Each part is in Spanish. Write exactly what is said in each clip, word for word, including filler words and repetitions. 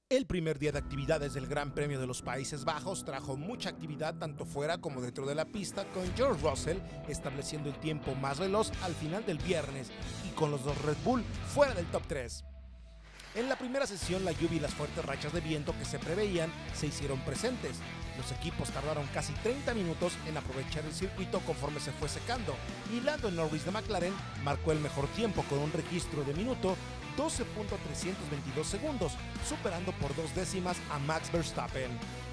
El primer día de actividades del Gran Premio de los Países Bajos trajo mucha actividad tanto fuera como dentro de la pista, con George Russell estableciendo el tiempo más veloz al final del viernes y con los dos Red Bull fuera del top tres. En la primera sesión, la lluvia y las fuertes rachas de viento que se preveían se hicieron presentes. Los equipos tardaron casi treinta minutos en aprovechar el circuito conforme se fue secando, y Lando Norris de McLaren marcó el mejor tiempo con un registro de minuto doce punto trescientos veintidós segundos, superando por dos décimas a Max Verstappen.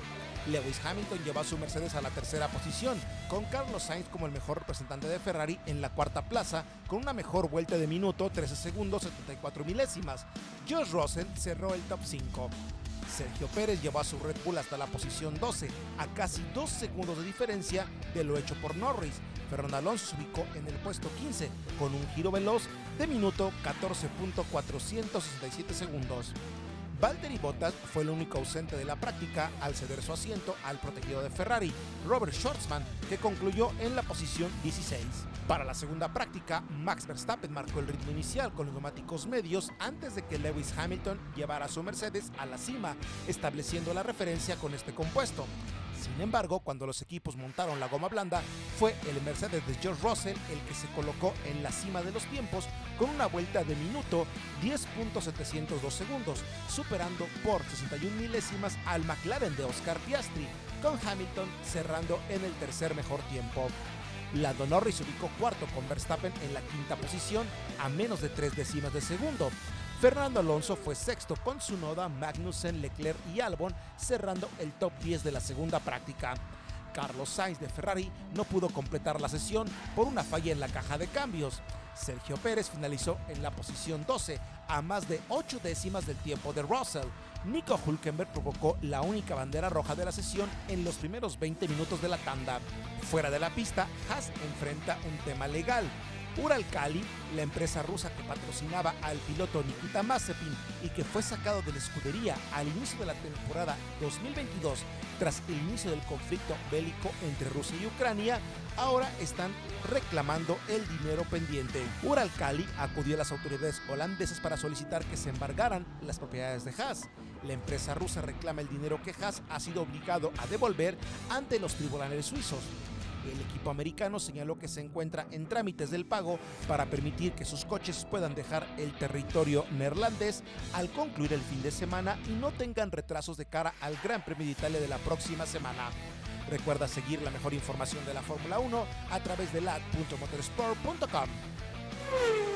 Lewis Hamilton llevó a su Mercedes a la tercera posición, con Carlos Sainz como el mejor representante de Ferrari en la cuarta plaza, con una mejor vuelta de minuto trece segundos setenta y cuatro milésimas. George Russell cerró el top cinco. Sergio Pérez llevó a su Red Bull hasta la posición doce, a casi dos segundos de diferencia de lo hecho por Norris. Fernando Alonso se ubicó en el puesto quince, con un giro veloz de minuto catorce punto cuatrocientos sesenta y siete segundos. Valtteri Bottas fue el único ausente de la práctica al ceder su asiento al protegido de Ferrari, Robert Shwartzman, que concluyó en la posición dieciséis. Para la segunda práctica, Max Verstappen marcó el ritmo inicial con los neumáticos medios antes de que Lewis Hamilton llevara a su Mercedes a la cima, estableciendo la referencia con este compuesto. Sin embargo, cuando los equipos montaron la goma blanda, fue el Mercedes de George Russell el que se colocó en la cima de los tiempos con una vuelta de minuto diez punto setecientos dos segundos, superando por sesenta y una milésimas al McLaren de Oscar Piastri, con Hamilton cerrando en el tercer mejor tiempo. Lando Norris se ubicó cuarto con Verstappen en la quinta posición a menos de tres décimas de segundo. Fernando Alonso fue sexto con Tsunoda, Magnussen, Leclerc y Albon cerrando el top diez de la segunda práctica. Carlos Sainz de Ferrari no pudo completar la sesión por una falla en la caja de cambios. Sergio Pérez finalizó en la posición doce, a más de ocho décimas del tiempo de Russell. Nico Hülkenberg provocó la única bandera roja de la sesión en los primeros veinte minutos de la tanda. Fuera de la pista, Haas enfrenta un tema legal. Uralkali, la empresa rusa que patrocinaba al piloto Nikita Mazepin y que fue sacado de la escudería al inicio de la temporada dos mil veintidós tras el inicio del conflicto bélico entre Rusia y Ucrania, ahora están reclamando el dinero pendiente. Uralkali acudió a las autoridades holandesas para solicitar que se embargaran las propiedades de Haas. La empresa rusa reclama el dinero que Haas ha sido obligado a devolver ante los tribunales suizos. El equipo americano señaló que se encuentra en trámites del pago para permitir que sus coches puedan dejar el territorio neerlandés al concluir el fin de semana y no tengan retrasos de cara al Gran Premio de Italia de la próxima semana. Recuerda seguir la mejor información de la Fórmula uno a través de lat punto motorsport punto com.